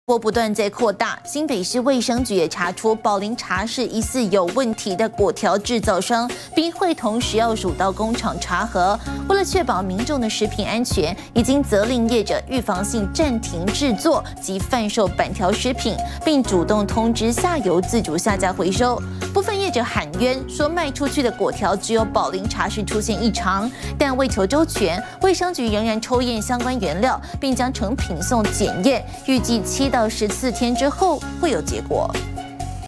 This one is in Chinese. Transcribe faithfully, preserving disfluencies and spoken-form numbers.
波不断在扩大，新北市卫生局也查出宝林茶室疑似有问题的果条制造商，并会同食药署到工厂查核。为了确保民众的食品安全，已经责令业者预防性暂停制作及贩售板条食品，并主动通知下游自主下架回收。部分业者喊冤，说卖出去的果条只有宝林茶室出现异常，但为求周全，卫生局仍然抽验相关原料，并将成品送检验，预计七到十四天之后会有结果。